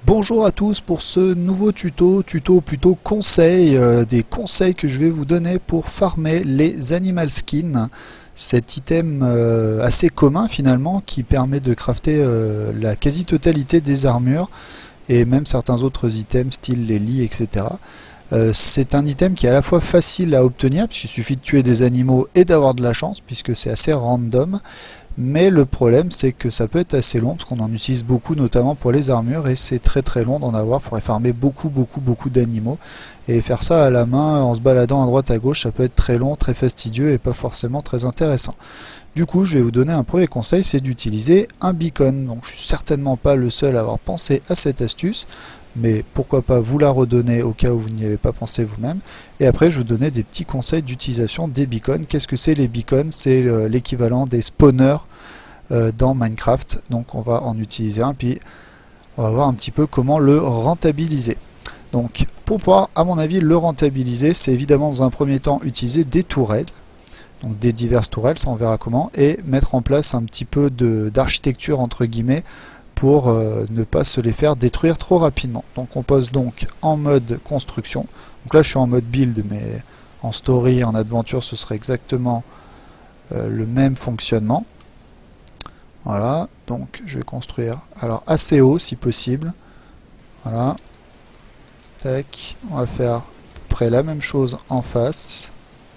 Bonjour à tous pour ce nouveau tuto plutôt conseil, des conseils que je vais vous donner pour farmer les animal skins, cet item assez commun finalement qui permet de crafter la quasi-totalité des armures et même certains autres items style les lits, etc. C'est un item qui est à la fois facile à obtenir puisqu'il suffit de tuer des animaux et d'avoir de la chance puisque c'est assez random. Mais le problème c'est que ça peut être assez long parce qu'on en utilise beaucoup notamment pour les armures et c'est très long d'en avoir. Il faudrait farmer beaucoup d'animaux et faire ça à la main en se baladant à droite à gauche, ça peut être très long, très fastidieux et pas forcément très intéressant. Du coup je vais vous donner un premier conseil, c'est d'utiliser un beacon. Donc je suis certainement pas le seul à avoir pensé à cette astuce, mais pourquoi pas vous la redonner au cas où vous n'y avez pas pensé vous-même. Et après je vais vous donner des petits conseils d'utilisation des beacons. Qu'est-ce que c'est les beacons? C'est l'équivalent des spawners dans Minecraft. Donc on va en utiliser un, puis on va voir un petit peu comment le rentabiliser. Donc pour pouvoir, à mon avis, le rentabiliser, c'est évidemment dans un premier temps utiliser des tourelles. Donc des diverses tourelles, ça on verra comment, et mettre en place un petit peu d'architecture entre guillemets pour ne pas se les faire détruire trop rapidement. Donc on pose donc en mode construction. Donc là je suis en mode build, mais en story, en aventure, ce serait exactement le même fonctionnement. Voilà, donc je vais construire alors assez haut si possible. Voilà. Tac, on va faire à peu près la même chose en face.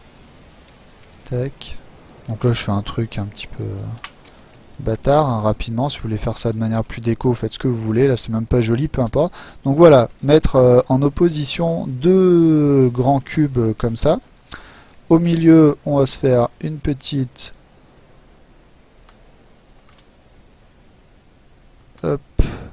Tac. Donc là je fais un truc un petit peu bâtard, hein, rapidement. Si vous voulez faire ça de manière plus déco, faites ce que vous voulez. Là c'est même pas joli, peu importe. Donc voilà, mettre en opposition deux grands cubes comme ça. Au milieu on va se faire une petite hop,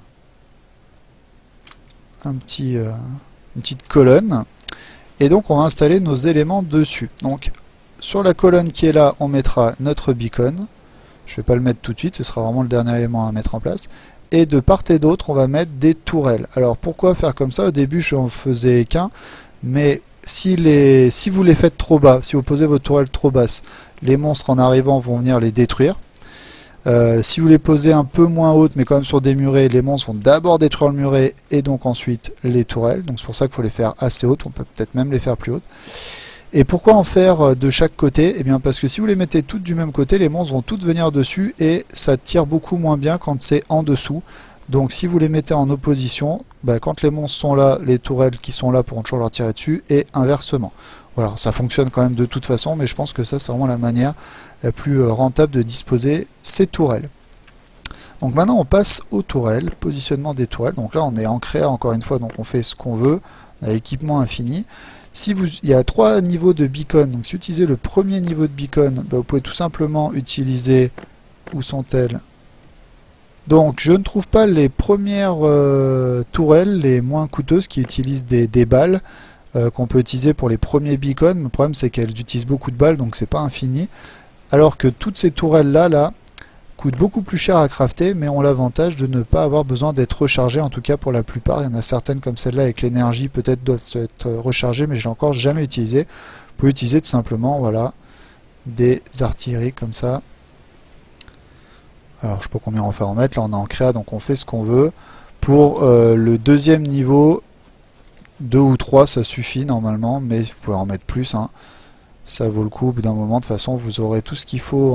une petite colonne, et donc on va installer nos éléments dessus. Donc sur la colonne qui est là, on mettra notre beacon. Je ne vais pas le mettre tout de suite, ce sera vraiment le dernier élément à mettre en place. Et de part et d'autre, on va mettre des tourelles. Alors pourquoi faire comme ça? Au début, je n'en faisais qu'un, mais si vous les faites trop bas, si vous posez vos tourelles trop basses, les monstres en arrivant vont venir les détruire. Si vous les posez un peu moins hautes, mais quand même sur des murets, les monstres vont d'abord détruire le muret et donc ensuite les tourelles. Donc c'est pour ça qu'il faut les faire assez hautes, on peut peut-être même les faire plus hautes. Et pourquoi en faire de chaque côté? Eh bien parce que si vous les mettez toutes du même côté, les monstres vont toutes venir dessus et ça tire beaucoup moins bien quand c'est en dessous. Donc si vous les mettez en opposition, quand les monstres sont là, les tourelles qui sont là pourront toujours leur tirer dessus et inversement. Voilà, ça fonctionne quand même de toute façon, mais je pense que ça c'est vraiment la manière la plus rentable de disposer ces tourelles. Donc maintenant on passe aux tourelles, positionnement des tourelles. Donc là on est en créa encore une fois, donc on fait ce qu'on veut, on a équipement infini. Il y a 3 niveaux de beacon, donc si vous utilisez le premier niveau de beacon, vous pouvez tout simplement utiliser, où sont-elles? Donc je ne trouve pas les premières tourelles, les moins coûteuses, qui utilisent des balles, qu'on peut utiliser pour les premiers beacons. Le problème c'est qu'elles utilisent beaucoup de balles, donc c'est pas infini. Alors que toutes ces tourelles là coûtent beaucoup plus cher à crafter, mais ont l'avantage de ne pas avoir besoin d'être rechargées, en tout cas pour la plupart. Il y en a certaines comme celle-là avec l'énergie peut-être doivent être rechargées, mais je l'ai encore jamais utilisé. Vous pouvez utiliser tout simplement, voilà, des artilleries comme ça. Alors je sais pas combien on va faire en mettre, là on est en créa donc on fait ce qu'on veut. Pour le deuxième niveau, 2 ou 3 ça suffit normalement, mais vous pouvez en mettre plus, hein. Ça vaut le coup. Au bout d'un moment, de toute façon vous aurez tout ce qu'il faut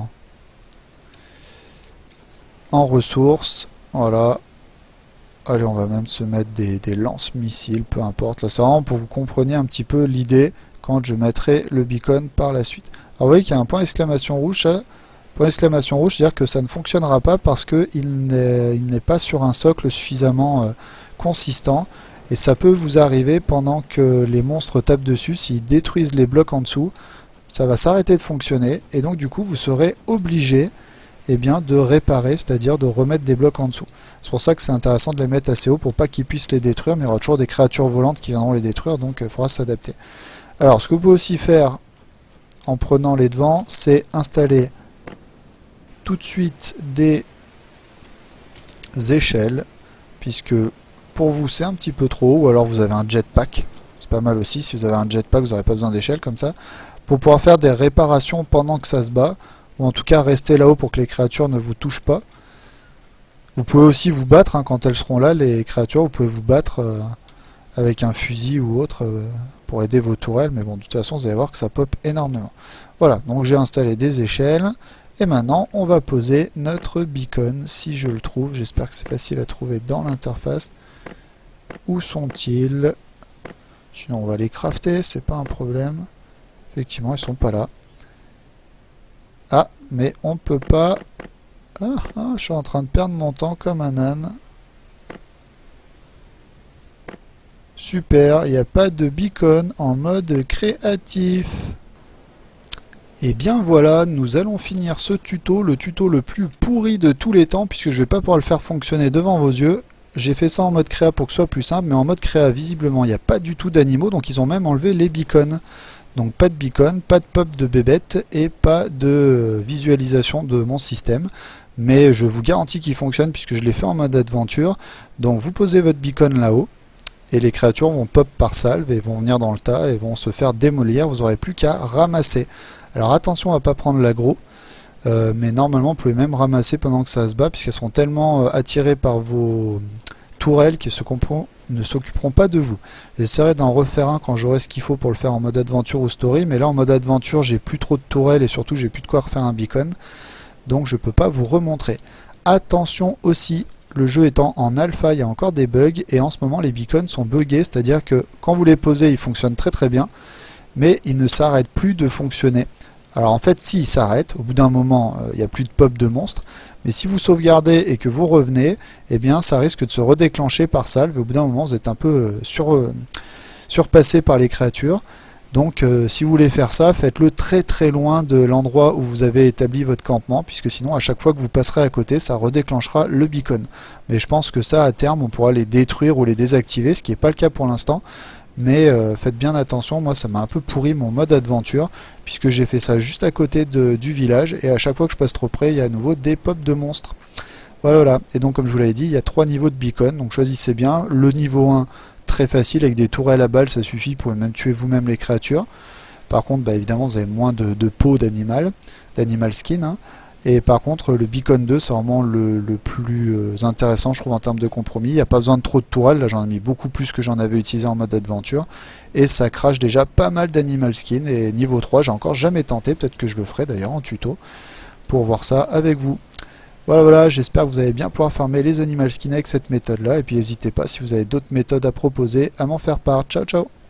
en ressources. Voilà. Allez, on va même se mettre des lance-missiles, peu importe. Là c'est vraiment pour que vous compreniez un petit peu l'idée quand je mettrai le beacon par la suite. Alors vous voyez qu'il y a un point d'exclamation rouge, ça. Point d'exclamation rouge, c'est-à-dire que ça ne fonctionnera pas parce qu'il n'est pas sur un socle suffisamment consistant. Et ça peut vous arriver pendant que les monstres tapent dessus, s'ils détruisent les blocs en dessous, ça va s'arrêter de fonctionner. Et donc du coup, vous serez obligé de réparer, c'est-à-dire de remettre des blocs en dessous. C'est pour ça que c'est intéressant de les mettre assez haut pour pas qu'ils puissent les détruire, mais il y aura toujours des créatures volantes qui viendront les détruire, donc il faudra s'adapter. Alors, ce que vous pouvez aussi faire en prenant les devants, c'est installer tout de suite des échelles, puisque pour vous c'est un petit peu trop, ou alors vous avez un jetpack, c'est pas mal aussi. Si vous avez un jetpack, vous n'aurez pas besoin d'échelles comme ça, pour pouvoir faire des réparations pendant que ça se bat, ou en tout cas rester là-haut pour que les créatures ne vous touchent pas. Vous pouvez aussi vous battre, hein, quand elles seront là, les créatures, vous pouvez vous battre avec un fusil ou autre pour aider vos tourelles, mais bon, de toute façon, vous allez voir que ça pop énormément. Voilà, donc j'ai installé des échelles, et maintenant, on va poser notre beacon, si je le trouve. J'espère que c'est facile à trouver dans l'interface. Où sont-ils? Sinon, on va les crafter, c'est pas un problème. Effectivement, ils sont pas là. Ah, mais on peut pas... je suis en train de perdre mon temps comme un âne. Super, il n'y a pas de beacon en mode créatif. Et bien voilà, nous allons finir ce tuto, le tuto le plus pourri de tous les temps, puisque je ne vais pas pouvoir le faire fonctionner devant vos yeux. J'ai fait ça en mode créa pour que ce soit plus simple, mais en mode créa, visiblement, il n'y a pas du tout d'animaux, donc ils ont même enlevé les beacons. Donc pas de beacon, pas de pop de bébête et pas de visualisation de mon système. Mais je vous garantis qu'il fonctionne puisque je l'ai fait en mode aventure. Donc vous posez votre beacon là-haut et les créatures vont pop par salve et vont venir dans le tas et vont se faire démolir. Vous n'aurez plus qu'à ramasser. Alors attention à ne pas prendre l'aggro. Mais normalement vous pouvez même ramasser pendant que ça se bat puisqu'elles seront tellement attirées par vos tourelles qui ne s'occuperont pas de vous. J'essaierai d'en refaire un quand j'aurai ce qu'il faut pour le faire en mode aventure ou story, mais là en mode aventure j'ai plus trop de tourelles et surtout j'ai plus de quoi refaire un beacon, donc je peux pas vous remontrer. Attention aussi, le jeu étant en alpha, il y a encore des bugs et en ce moment les beacons sont buggés, c'est-à-dire que quand vous les posez ils fonctionnent très très bien, mais ils ne s'arrêtent plus de fonctionner. Alors en fait si ils s'arrêtent, au bout d'un moment il n'y a plus de pop de monstres, mais si vous sauvegardez et que vous revenez, eh bien ça risque de se redéclencher par salve, et au bout d'un moment vous êtes un peu surpassé par les créatures. Donc si vous voulez faire ça, faites-le très très loin de l'endroit où vous avez établi votre campement, puisque sinon à chaque fois que vous passerez à côté, ça redéclenchera le beacon. Mais je pense que ça à terme on pourra les détruire ou les désactiver, ce qui n'est pas le cas pour l'instant. Mais faites bien attention, moi ça m'a un peu pourri mon mode aventure, puisque j'ai fait ça juste à côté du village, et à chaque fois que je passe trop près, il y a à nouveau des pops de monstres. Voilà, et donc comme je vous l'avais dit, il y a 3 niveaux de beacon, donc choisissez bien. Le niveau 1, très facile, avec des tourelles à balles, ça suffit, vous pouvez même tuer vous-même les créatures. Par contre, bah, évidemment, vous avez moins de peau d'animal skin, hein. Et par contre, le beacon 2, c'est vraiment le plus intéressant, je trouve, en termes de compromis. Il n'y a pas besoin de trop de tourelles, là j'en ai mis beaucoup plus que j'en avais utilisé en mode aventure. Et ça crache déjà pas mal d'animal skin. Et niveau 3, j'ai encore jamais tenté, peut-être que je le ferai d'ailleurs en tuto, pour voir ça avec vous. Voilà, j'espère que vous allez bien pouvoir farmer les animal skins avec cette méthode-là. Et puis n'hésitez pas, si vous avez d'autres méthodes à proposer, à m'en faire part. Ciao, ciao!